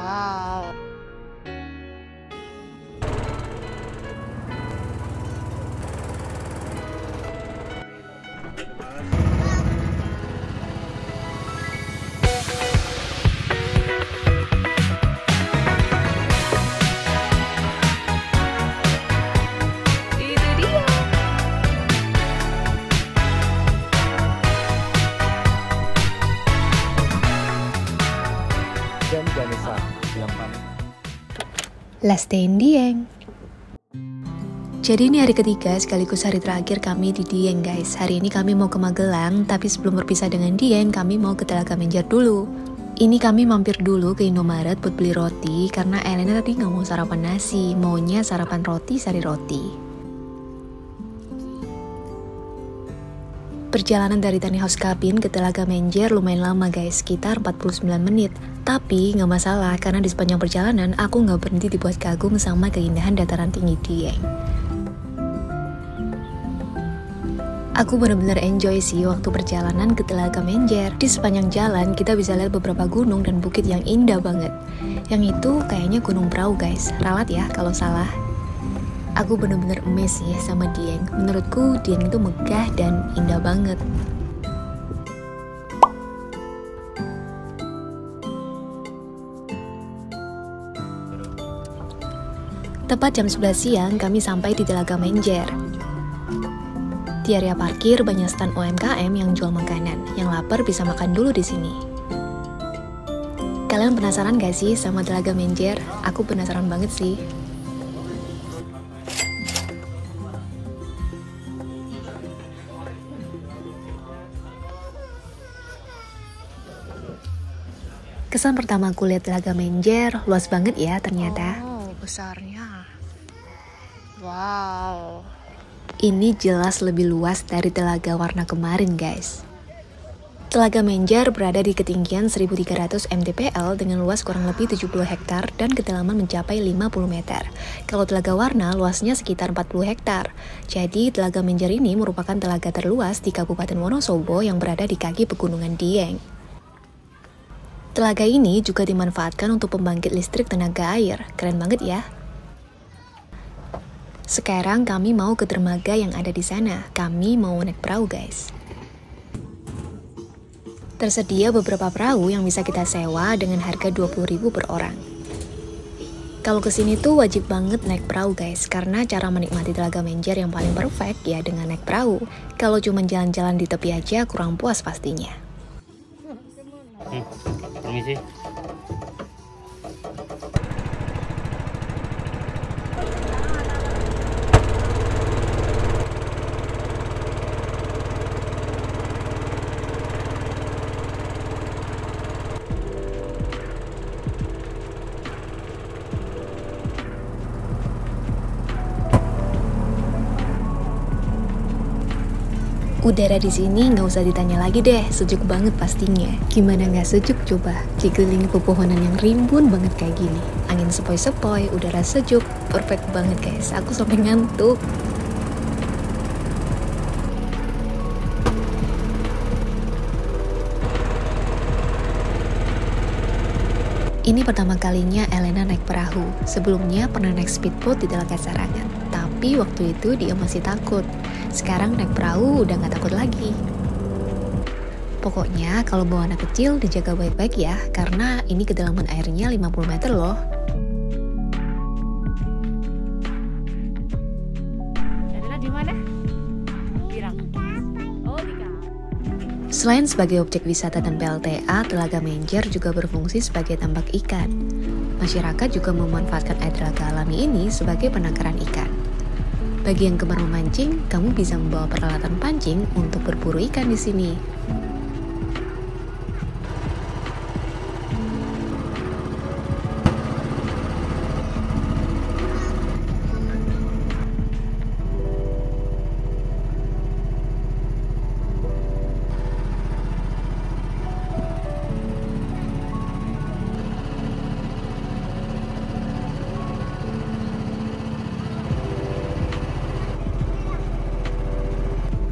Wow. Itu dia. Dan Ganesha yang paling Last day in Dieng. Jadi ini hari ketiga sekaligus hari terakhir kami di Dieng guys. Hari ini kami mau ke Magelang, tapi sebelum berpisah dengan Dieng, kami mau ke Telaga Menjer dulu. Ini kami mampir dulu ke Indomaret buat beli roti, karena Elena tadi nggak mau sarapan nasi, maunya sarapan roti sari roti. Perjalanan dari Tiny House Cabin ke Telaga Menjer lumayan lama guys, sekitar 49 menit. Tapi nggak masalah, karena di sepanjang perjalanan aku nggak berhenti dibuat kagum sama keindahan dataran tinggi Dieng. Aku benar-benar enjoy sih waktu perjalanan ke Telaga Menjer. Di sepanjang jalan kita bisa lihat beberapa gunung dan bukit yang indah banget. Yang itu kayaknya Gunung Prau guys, ralat ya kalau salah. Aku bener-bener amazed sih sama Dieng. Menurutku Dieng itu megah dan indah banget. Tepat jam 11 siang kami sampai di Telaga Menjer. Di area parkir banyak stand UMKM yang jual makanan. Yang lapar bisa makan dulu di sini. Kalian penasaran gak sih sama Telaga Menjer? Aku penasaran banget sih. Kesan pertama aku lihat Telaga Menjer, luas banget ya ternyata. Oh, besarnya. Wow. Ini jelas lebih luas dari Telaga Warna kemarin guys. Telaga Menjer berada di ketinggian 1300 mdpl dengan luas kurang lebih 70 hektar dan kedalaman mencapai 50 meter. Kalau Telaga Warna luasnya sekitar 40 hektar. Jadi Telaga Menjer ini merupakan telaga terluas di Kabupaten Wonosobo yang berada di kaki pegunungan Dieng. Telaga ini juga dimanfaatkan untuk pembangkit listrik tenaga air. Keren banget ya. Sekarang kami mau ke dermaga yang ada di sana. Kami mau naik perahu guys. Tersedia beberapa perahu yang bisa kita sewa dengan harga 20.000 per orang. Kalau kesini tuh wajib banget naik perahu guys, karena cara menikmati Telaga Menjer yang paling perfect ya dengan naik perahu. Kalau cuma jalan-jalan di tepi aja kurang puas pastinya. Permisi. Udara di sini nggak usah ditanya lagi deh, sejuk banget pastinya. Gimana nggak sejuk coba? Dikelilingi pepohonan yang rimbun banget kayak gini. Angin sepoi-sepoi, udara sejuk, perfect banget guys. Aku sampai ngantuk. Ini pertama kalinya Elena naik perahu. Sebelumnya pernah naik speedboat di Telaga Sarangan. Tapi waktu itu dia masih takut. Sekarang naik perahu udah gak takut lagi. Pokoknya kalau bawa anak kecil dijaga baik-baik ya, karena ini kedalaman airnya 50 meter loh. Elena di mana? Bilang. Oh, di kapal. Selain sebagai objek wisata dan PLTA, Telaga Menjer juga berfungsi sebagai tambak ikan. Masyarakat juga memanfaatkan air telaga alami ini sebagai penangkaran ikan. Bagi yang gemar memancing, kamu bisa membawa peralatan pancing untuk berburu ikan di sini.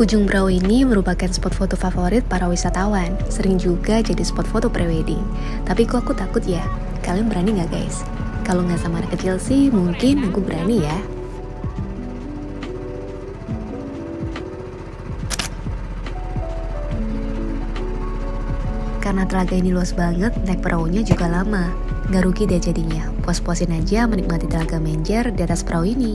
Ujung Berau ini merupakan spot foto favorit para wisatawan, sering juga jadi spot foto prewedding. Tapi kok aku takut ya? Kalian berani nggak guys? Kalau nggak sama anak kecil sih, mungkin aku berani ya. Karena telaga ini luas banget, naik perahunya juga lama. Nggak rugi deh jadinya, puas-puasin aja menikmati telaga Menjer di atas perahu ini.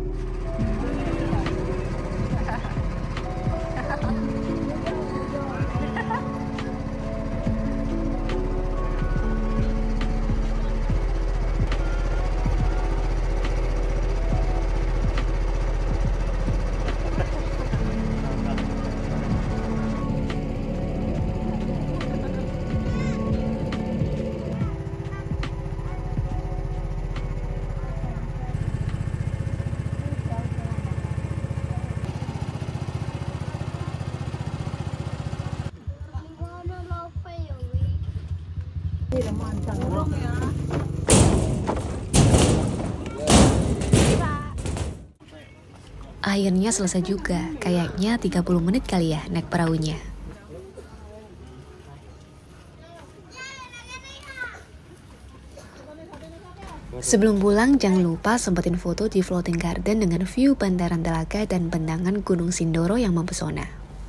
Akhirnya selesai juga, kayaknya 30 menit kali ya naik perahunya. Sebelum pulang, jangan lupa sempetin foto di floating garden dengan view bantaran telaga dan bentangan Gunung Sindoro yang mempesona.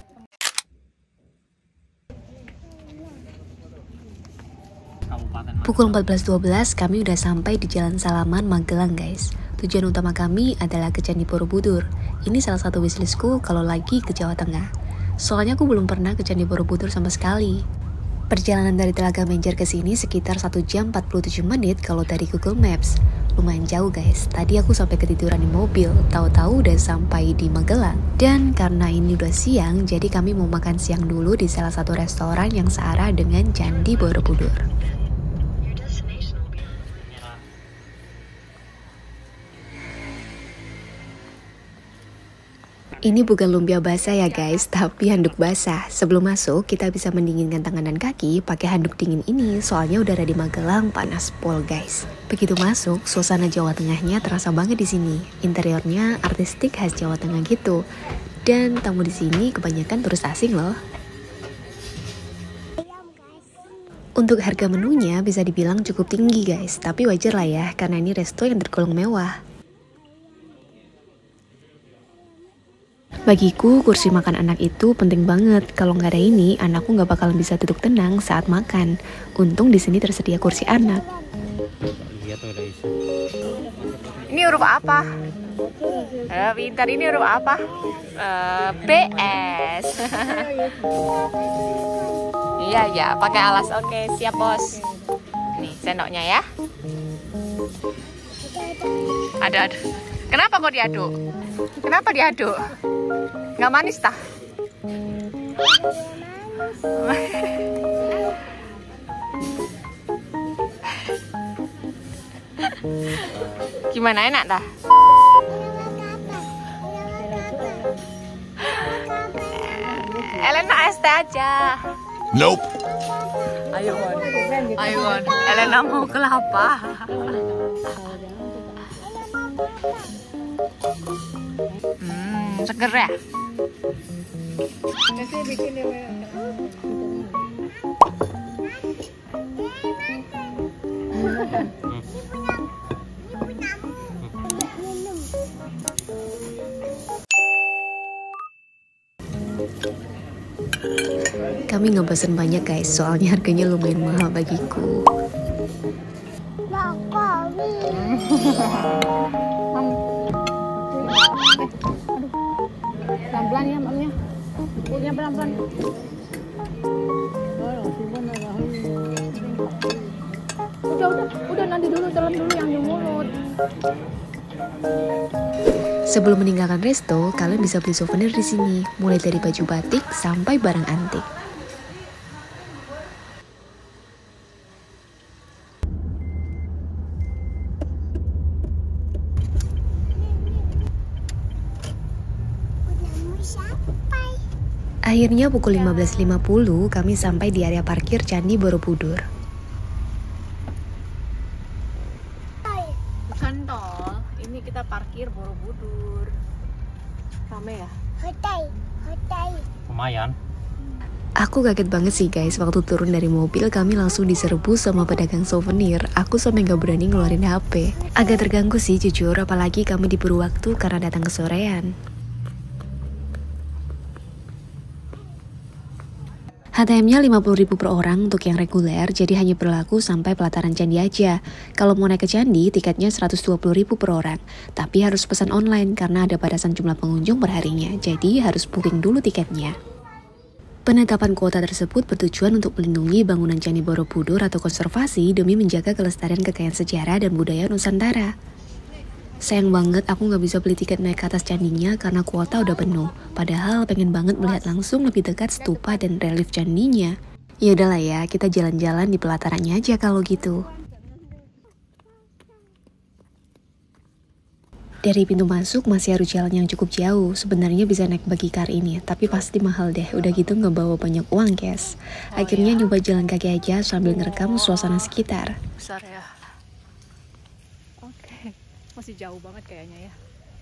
Pukul 14.12 kami udah sampai di Jalan Salaman, Magelang guys. Tujuan utama kami adalah ke Candi Borobudur. Ini salah satu wishlistku kalau lagi ke Jawa Tengah. Soalnya aku belum pernah ke Candi Borobudur sama sekali. Perjalanan dari Telaga Menjer ke sini sekitar 1 jam 47 menit kalau dari Google Maps. Lumayan jauh guys. Tadi aku sampai ketiduran di mobil, tahu-tahu udah sampai di Magelang. Dan karena ini udah siang, jadi kami mau makan siang dulu di salah satu restoran yang searah dengan Candi Borobudur. Ini bukan lumpia basah ya guys, tapi handuk basah. Sebelum masuk, kita bisa mendinginkan tangan dan kaki pakai handuk dingin ini, soalnya udara di Magelang panas pol guys. Begitu masuk, suasana Jawa Tengahnya terasa banget di sini. Interiornya artistik khas Jawa Tengah gitu. Dan tamu di sini kebanyakan turis asing loh. Untuk harga menunya bisa dibilang cukup tinggi guys, tapi wajar lah ya, karena ini resto yang tergolong mewah. Bagiku, kursi makan anak itu penting banget. Kalau nggak ada ini, anakku nggak bakalan bisa duduk tenang saat makan. Untung di sini tersedia kursi anak. Ini huruf apa? Pintar, ini huruf apa? PS. Iya ya, pakai alas. Oke, siap bos. Nih sendoknya ya. Ada. Kenapa kok diaduk? Kenapa diaduk? Nggak manis tah? Gimana, enak dah? Elena ST aja. Nope. Ayo Won. Elena mau kelapa. Seger ya? Kami nggak pesen banyak guys, soalnya harganya lumayan mahal bagiku. Pelan-pelan ya mamnya. Punya pelan-pelan. Udah nanti dulu telan dulu yang di mulut. Sebelum meninggalkan resto, kalian bisa beli souvenir di sini, mulai dari baju batik sampai barang antik. Akhirnya pukul 15.50 kami sampai di area parkir Candi Borobudur. Bukan tol, ini kita parkir Borobudur. Rame ya? Hotel. Lumayan. Aku kaget banget sih guys, waktu turun dari mobil kami langsung diserbu sama pedagang souvenir. Aku sampai gak berani ngeluarin HP. Agak terganggu sih jujur, apalagi kami diburu waktu karena datang kesorean. HTM-nya 50.000 per orang untuk yang reguler, jadi hanya berlaku sampai pelataran candi aja. Kalau mau naik ke candi, tiketnya 120.000 per orang. Tapi harus pesan online karena ada batasan jumlah pengunjung per harinya, jadi harus booking dulu tiketnya. Penetapan kuota tersebut bertujuan untuk melindungi bangunan Candi Borobudur atau konservasi demi menjaga kelestarian kekayaan sejarah dan budaya Nusantara. Sayang banget aku nggak bisa beli tiket naik ke atas candinya karena kuota udah penuh. Padahal pengen banget melihat langsung lebih dekat stupa dan relief candinya. Ya udahlah ya, kita jalan-jalan di pelatarannya aja kalau gitu. Dari pintu masuk masih harus jalan yang cukup jauh. Sebenarnya bisa naik bagi car ini, tapi pasti mahal deh. Udah gitu nggak bawa banyak uang, guys. Akhirnya nyoba jalan kaki aja sambil ngerekam suasana sekitar. Besar ya. Oke, masih jauh banget kayaknya ya.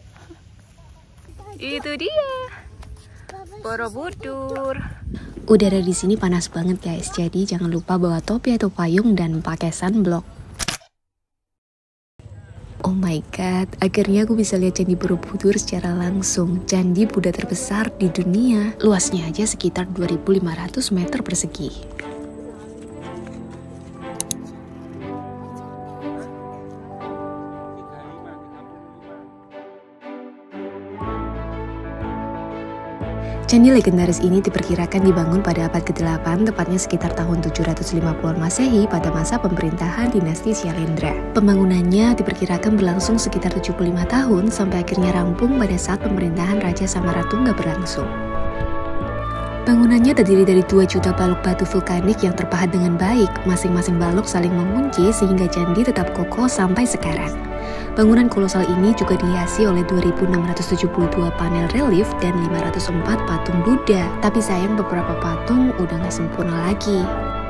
Itu dia, Borobudur. Udara di sini panas banget guys, jadi jangan lupa bawa topi atau payung dan pakai sunblock. Oh my god, akhirnya aku bisa lihat Candi Borobudur secara langsung. Candi Buddha terbesar di dunia. Luasnya aja sekitar 2.500 meter persegi. Candi legendaris ini diperkirakan dibangun pada abad ke-8, tepatnya sekitar tahun 750-an Masehi pada masa pemerintahan dinasti Syailendra. Pembangunannya diperkirakan berlangsung sekitar 75 tahun sampai akhirnya rampung pada saat pemerintahan Raja Samaratungga berlangsung. Bangunannya terdiri dari 2 juta balok batu vulkanik yang terpahat dengan baik. Masing-masing balok saling mengunci sehingga candi tetap kokoh sampai sekarang. Bangunan kolosal ini juga dihiasi oleh 2.672 panel relief dan 504 patung Buddha. Tapi sayang beberapa patung udah nggak sempurna lagi.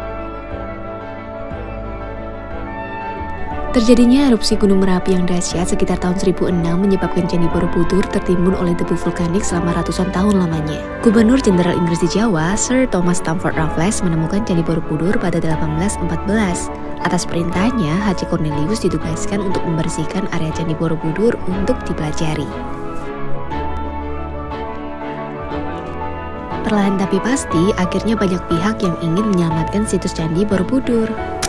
Terjadinya erupsi Gunung Merapi yang dahsyat sekitar tahun 1006 menyebabkan Candi Borobudur tertimbun oleh debu vulkanik selama ratusan tahun lamanya. Gubernur Jenderal Inggris di Jawa, Sir Thomas Stamford Raffles menemukan Candi Borobudur pada 1814. Atas perintahnya, Haji Cornelius ditugaskan untuk membersihkan area Candi Borobudur untuk dipelajari. Perlahan tapi pasti, akhirnya banyak pihak yang ingin menyelamatkan situs Candi Borobudur.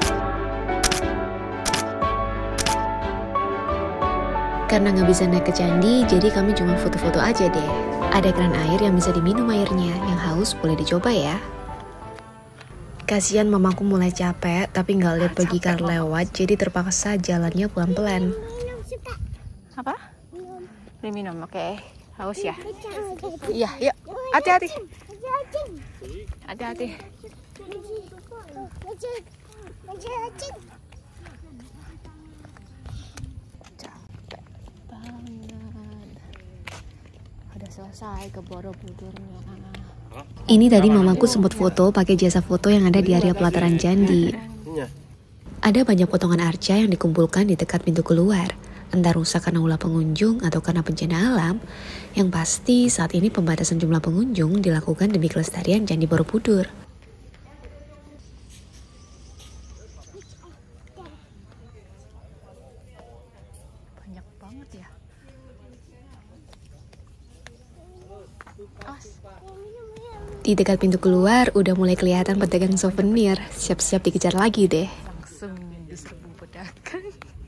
Karena nggak bisa naik ke candi, jadi kami cuma foto-foto aja deh. Ada keran air yang bisa diminum airnya, yang haus boleh dicoba ya. Kasian mamaku mulai capek, tapi nggak lihat bagi car lewat, jadi terpaksa jalannya pelan-pelan. Apa? Beli minum, oke. Haus ya? Iya, yuk. Hati-hati. Hati-hati. Udah selesai ke Borobudurnya. Ini tadi mamaku sempat foto pakai jasa foto yang ada di area pelataran candi. Ada banyak potongan arca yang dikumpulkan di dekat pintu keluar. Entah rusak karena ulah pengunjung atau karena bencana alam. Yang pasti saat ini pembatasan jumlah pengunjung dilakukan demi kelestarian Candi Borobudur. Banyak banget ya. Di dekat pintu keluar udah mulai kelihatan pedagang souvenir. Siap-siap dikejar lagi deh. Langsung diserbu pedagang.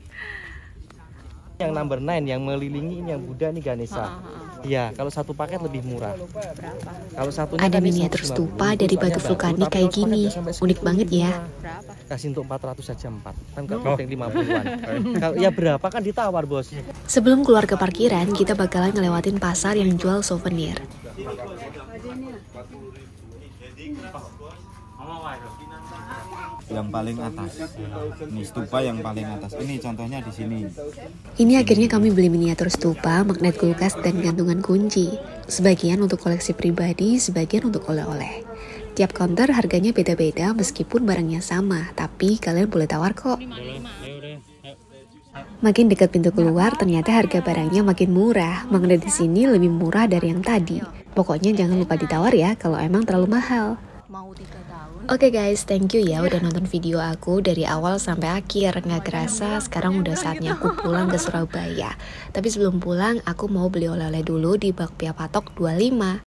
Yang number 9 yang melilingi ini yang Buddha nih Ganesha. Iya, kalau satu paket lebih murah. Berapa? Kalau satunya Ada miniatur stupa dari batu vulkanik kayak gini. Unik banget ya. Berapa? Kasih untuk 400 saja 4. Kan kalau yang 50-an. Kalau ya berapa kan ditawar, Bos. Sebelum keluar ke parkiran, kita bakalan ngelewatin pasar yang jual souvenir. Yang paling atas. Ini stupa yang paling atas. Ini contohnya di sini. Ini akhirnya kami beli miniatur stupa, magnet kulkas, dan gantungan kunci. Sebagian untuk koleksi pribadi, sebagian untuk oleh-oleh. Tiap counter harganya beda-beda meskipun barangnya sama, tapi kalian boleh tawar kok. Makin dekat pintu keluar, ternyata harga barangnya makin murah. Magnet di sini lebih murah dari yang tadi. Pokoknya jangan lupa ditawar ya kalau emang terlalu mahal. Oke guys, thank you ya udah nonton video aku dari awal sampai akhir. Nggak kerasa sekarang udah saatnya aku pulang ke Surabaya. Tapi sebelum pulang, aku mau beli oleh-oleh dulu di Bakpia Patok 25.